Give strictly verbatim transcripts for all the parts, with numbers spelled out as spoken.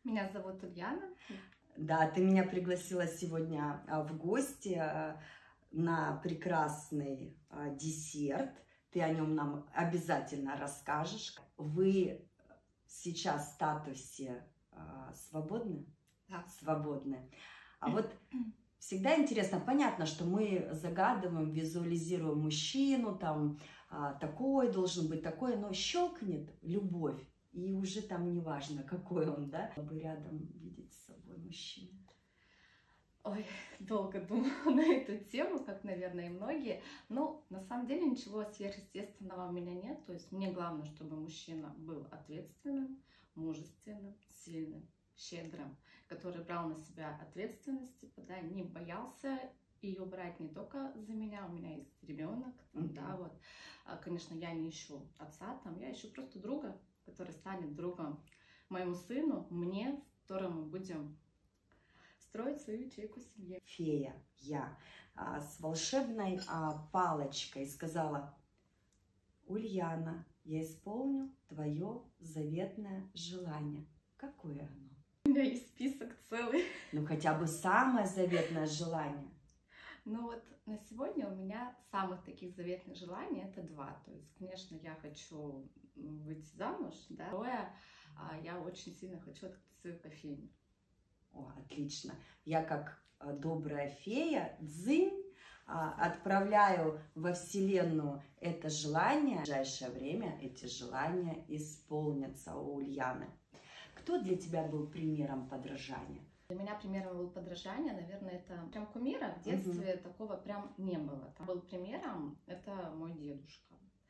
Меня зовут Ульяна. Да, ты меня пригласила сегодня в гости на прекрасный десерт. Ты о нем нам обязательно расскажешь. Вы сейчас в статусе свободны? Да. Свободны. А вот всегда интересно, понятно, что мы загадываем, визуализируем мужчину, там такой должен быть, такой, но щелкнет любовь. И уже там не важно, какой он, да, чтобы рядом видеть с собой мужчину. Ой, долго думала на эту тему, как, наверное, и многие. Но на самом деле ничего сверхъестественного у меня нет. То есть мне главное, чтобы мужчина был ответственным, мужественным, сильным, щедрым, который брал на себя ответственность, типа, да, не боялся ее брать не только за меня, у меня есть ребенок, Mm-hmm. да, вот. Конечно, я не ищу отца, там, я ищу просто друга, который станет другом моему сыну, мне, с которым мы будем строить свою ячейку семьи. Фея, я а, с волшебной а, палочкой сказала: Ульяна, я исполню твое заветное желание. Какое оно? У меня есть список целый. Ну, хотя бы самое заветное желание. Ну вот на сегодня у меня самых таких заветных желаний это два. То есть, конечно, я хочу выйти замуж, да. Второе, я очень сильно хочу открыть свою кофейню. О, отлично. Я как добрая фея, дзынь, отправляю во Вселенную это желание. В ближайшее время эти желания исполнятся у Ульяны. Кто для тебя был примером подражания? Для меня примером был подражание, наверное, это прям кумира. В детстве uh-huh. такого прям не было. Там был примером, это мой дедушка,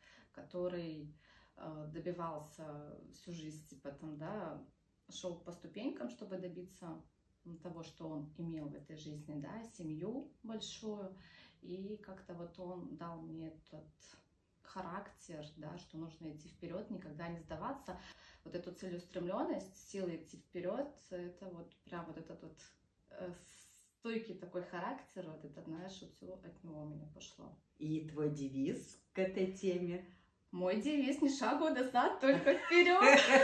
который э, добивался всю жизнь, типа там, да, шел по ступенькам, чтобы добиться того, что он имел в этой жизни, да, семью большую. И как-то вот он дал мне этот характер, да, что нужно идти вперед, никогда не сдаваться. Вот эту целеустремленность, силы идти вперед, это вот прям вот этот вот э, стойкий такой характер, вот это, знаешь, вот все от него у меня пошло. И твой девиз к этой теме? Мой девиз: ни шагу назад, только вперед.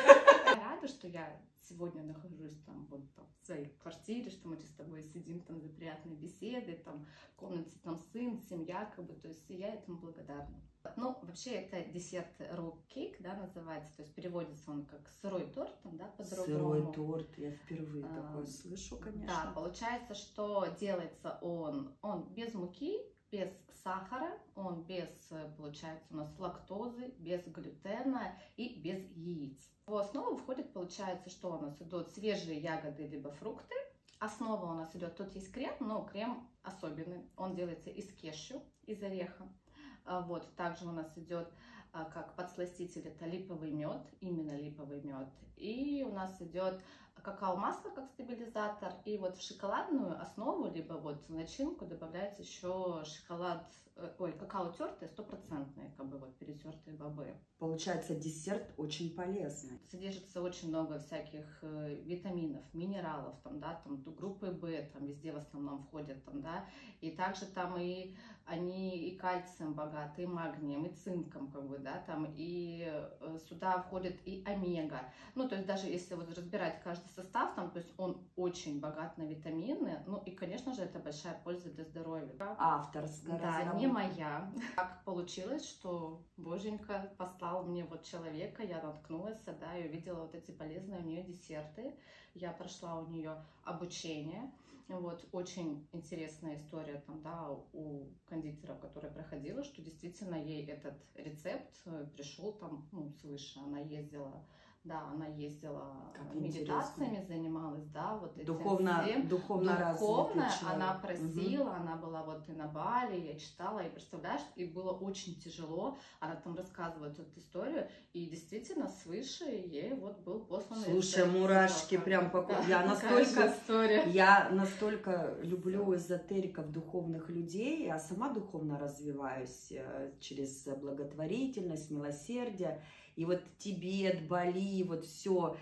Я рада, что я сегодня нахожусь там вот там, в своей квартире, что мы с тобой сидим там за приятной беседой, там в комнате там сын, семья, как бы, то есть я этому благодарна. Ну, вообще это десерт raw cake, да, называется, то есть переводится он как сырой торт, там, да, по-другому. Сырой торт, я впервые а, такое слышу, конечно. Да, получается, что делается он, он без муки, без сахара, он без, получается, у нас лактозы, без глютена и без яиц. В основу входит, получается, что у нас идут свежие ягоды либо фрукты. Основа у нас идет, тут есть крем, но крем особенный, он делается из кешью, из ореха. Вот, также у нас идет как подсластитель, это липовый мед, именно липовый мед. И у нас идет какао-масло как стабилизатор. И вот в шоколадную основу, либо вот в начинку добавляется еще шоколад, ой, какао тертое, стопроцентное, как бы вот перетертые бобы. Получается, десерт очень полезный. Содержится очень много всяких витаминов, минералов, там, да, там группы В, там везде в основном входят, там, да, и также там и они и кальцием богаты, и магнием, и цинком, как бы, да, там, и сюда входит и омега. Ну, то есть даже если вот разбирать каждый состав, там, то есть он очень богат на витамины, ну, и, конечно же, это большая польза для здоровья. Авторская Да, не моя. Так получилось, что Боженька послал мне вот человека, я наткнулась, да, и увидела вот эти полезные у нее десерты. Я прошла у нее обучение. Вот, очень интересная история там, да, у кондитера, которая проходила, что действительно ей этот рецепт пришел там, ну, свыше. Она ездила, да, она ездила как медитациями, интересно. Занималась, да, вот этим духовно, всем. Духовно, Духовно она просила, угу. Она была вот и на Бали, я читала, и представляешь, и было очень тяжело. Она там рассказывает эту историю, и действительно свыше ей вот был послан. Слушай, мурашки прям по да, я настолько, я настолько люблю эзотериков, духовных людей, я сама духовно развиваюсь через благотворительность, милосердие. И вот Тибет, Бали, вот все.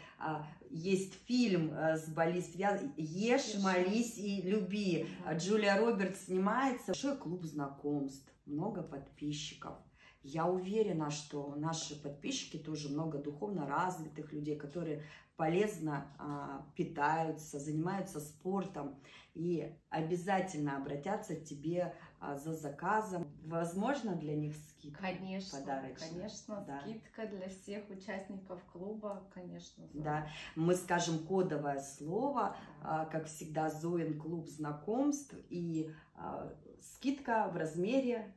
Есть фильм с Бали связан. Ешь, молись и люби. Джулия Робертс снимается. Большой клуб знакомств, много подписчиков. Я уверена, что наши подписчики тоже много духовно развитых людей, которые полезно а, питаются, занимаются спортом и обязательно обратятся к тебе а, за заказом. Возможно, для них скидка? Конечно, подарочная? конечно, да. Скидка для всех участников клуба, конечно. Зоя. Да, мы скажем кодовое слово, а, как всегда, Зоин клуб знакомств, и а, скидка в размере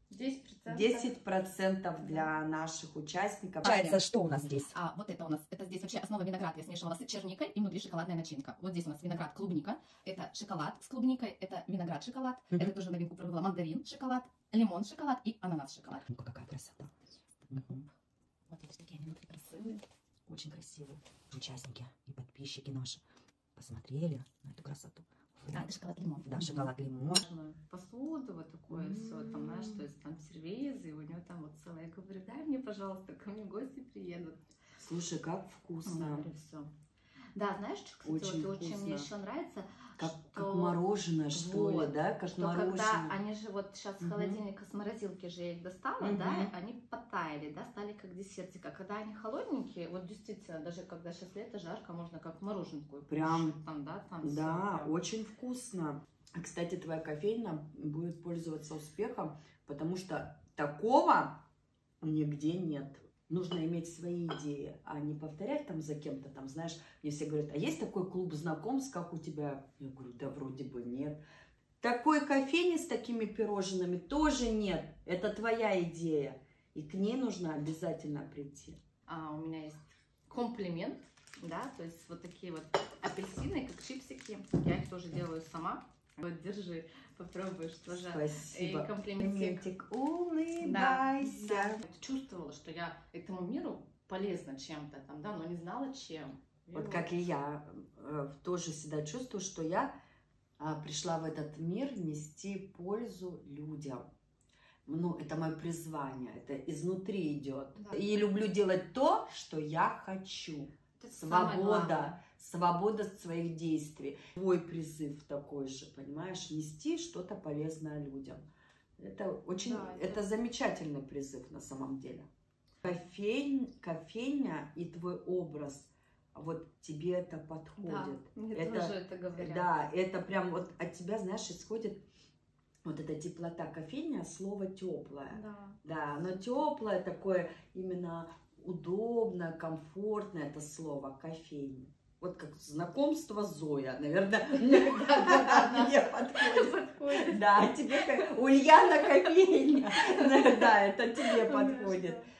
десять процентов для наших участников. Получается, что у нас здесь? А вот это у нас, это здесь вообще основа виноград. Я смешивала с черникой и внутри шоколадная начинка. Вот здесь у нас виноград клубника, это шоколад с клубникой, это виноград шоколад, Мгм. это тоже новинку пробовала, мандарин шоколад, лимон шоколад и ананас шоколад. Ну какая красота. Мгм. Вот видишь, такие они внутри красивые. Очень красиво. Участники и подписчики наши посмотрели на эту красоту. А, это шоколад лимон. Да, шоколад лимон. Можно посуду, вот такое М. все, там, знаешь, то есть там сервизы, и у него там вот целое. Я говорю, дай мне, пожалуйста, ко мне гости приедут. Слушай, как вкусно. Все. Да, знаешь, что, кстати, Очень вот очень мне вкусно. еще нравится, Как, что, как мороженое, что ли, вот, да? Как что мороженое. когда они же вот сейчас с Мгм. холодильника, с морозилки же я их достала, Мгм. да, они подтаяли, да, стали как десертик. А когда они холодненькие, вот действительно, даже когда сейчас лето, жарко, можно как мороженку Прям, кушать, там, да, там всё Да, прям. очень вкусно. А, кстати, твоя кофейня будет пользоваться успехом, потому что такого нигде нет. Нужно иметь свои идеи, а не повторять там за кем-то. Там, знаешь, мне все говорят, а есть такой клуб знакомств, как у тебя? Я говорю, да вроде бы нет. Такой кофейни с такими пирожными тоже нет. Это твоя идея. И к ней нужно обязательно прийти. А у меня есть комплимент, да, то есть вот такие вот апельсины, как чипсики. Я их тоже делаю сама. Вот, держи, попробуешь тоже. Спасибо. И комплиментик. Улыбайся. Да, да. Чувствовала, что я этому миру полезна чем-то там, да, но не знала чем. И Вот как и я э, тоже всегда чувствую, что я а, пришла в этот мир нести пользу людям. Ну, это мое призвание, это изнутри идет. Да. И люблю делать то, что я хочу. Это самое главное. Свобода, свобода своих действий. Твой призыв такой же, понимаешь, нести что-то полезное людям. Это очень, Да, это... это- замечательный призыв на самом деле. Кофейн, кофейня и твой образ, вот тебе это подходит. Да, мне это, тоже это говорят. Да, это прям вот от тебя, знаешь, исходит вот эта теплота. Кофейня, слово теплое. Да. Да, оно теплое, такое именно удобное, комфортное, это слово кофейня. Вот как знакомство Зоя, наверное, мне подходит. Подходит. Да, тебе как Ульяна кофейня. Да, это тебе подходит.